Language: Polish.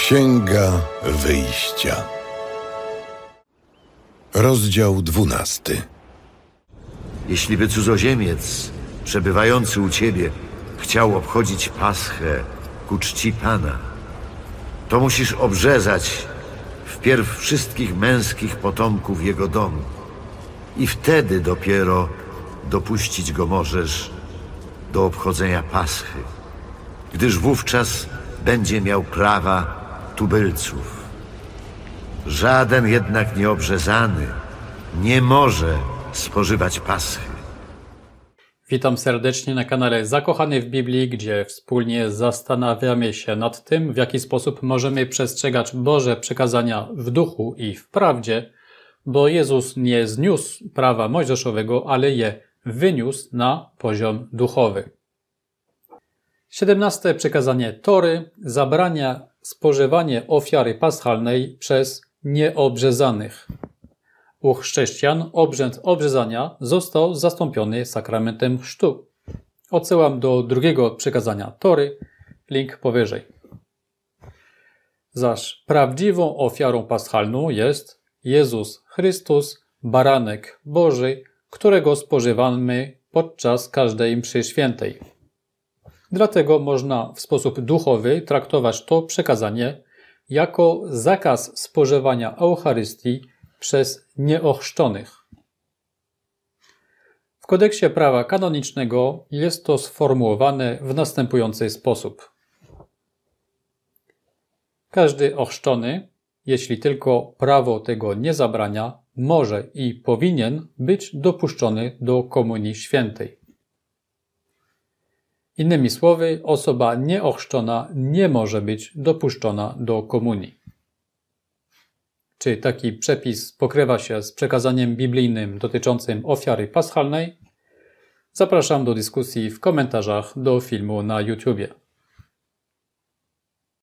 Księga Wyjścia. Rozdział 12. Jeśli by cudzoziemiec przebywający u ciebie chciał obchodzić Paschę ku czci Pana, to musisz obrzezać wpierw wszystkich męskich potomków jego domu i wtedy dopiero dopuścić go możesz do obchodzenia Paschy, gdyż wówczas będzie miał prawa tubylców. Żaden jednak nieobrzezany nie może spożywać Paschy. Witam serdecznie na kanale Zakochany w Biblii, gdzie wspólnie zastanawiamy się nad tym, w jaki sposób możemy przestrzegać Boże przykazania w duchu i w prawdzie, bo Jezus nie zniósł prawa mojżeszowego, ale je wyniósł na poziom duchowy. 17. przykazanie Tory zabrania spożywanie ofiary paschalnej przez nieobrzezanych. U chrześcijan obrzęd obrzezania został zastąpiony sakramentem chrztu. Odsyłam do drugiego przykazania Tory, link powyżej. Zaś prawdziwą ofiarą paschalną jest Jezus Chrystus, baranek Boży, którego spożywamy podczas każdej mszy świętej. Dlatego można w sposób duchowy traktować to przekazanie jako zakaz spożywania Eucharystii przez nieochrzczonych. W kodeksie prawa kanonicznego jest to sformułowane w następujący sposób. Każdy ochrzczony, jeśli tylko prawo tego nie zabrania, może i powinien być dopuszczony do komunii świętej. Innymi słowy, osoba nieochrzczona nie może być dopuszczona do komunii. Czy taki przepis pokrywa się z przekazaniem biblijnym dotyczącym ofiary paschalnej? Zapraszam do dyskusji w komentarzach do filmu na YouTubie.